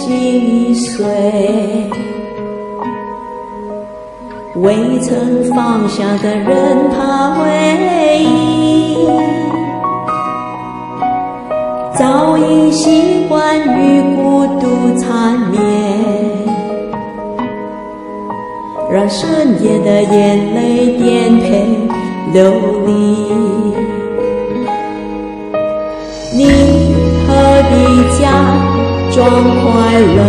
心已碎，未曾放下的人怕回忆，早已习惯于孤独缠绵，让深夜的眼泪颠沛流离。你何必假装快乐？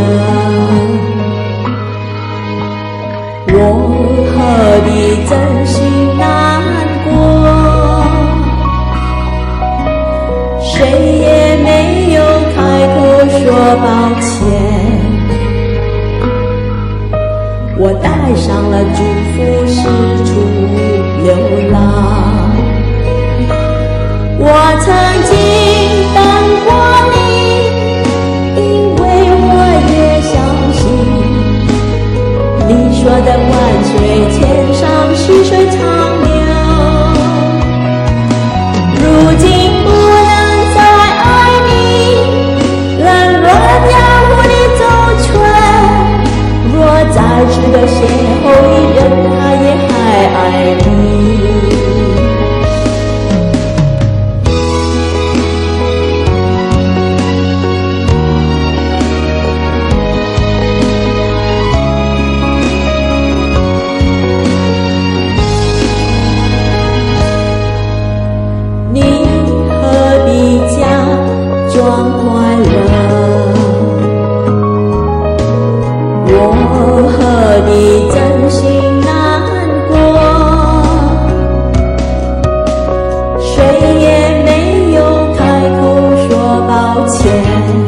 我何必真心难过？谁也没有开口说抱歉，我带上了祝福四处流浪。我曾经等过你，因为我也相信你说的万水千山细水长流。如今不能再爱你，冷落要无力走却，若再次的邂逅一人，他也还爱你。你何必假装快乐？我何必真心难过？谁也没有开口说抱歉，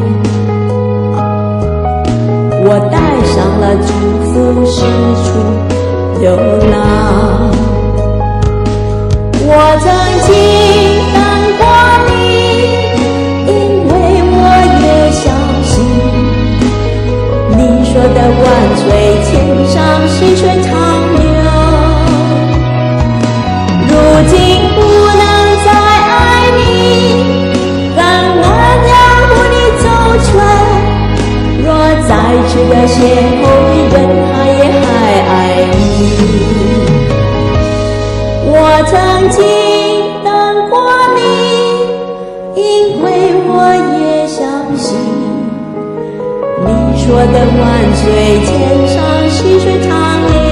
我带上了祝福四处流浪。我曾经等过你，因为我也相信你说的万水千山细水长流。如今不能再爱你，冷暖要无力走却，若再次的邂逅一人，他也还爱你。我曾经等过你，因为我也相信你说的万水千山细水长流。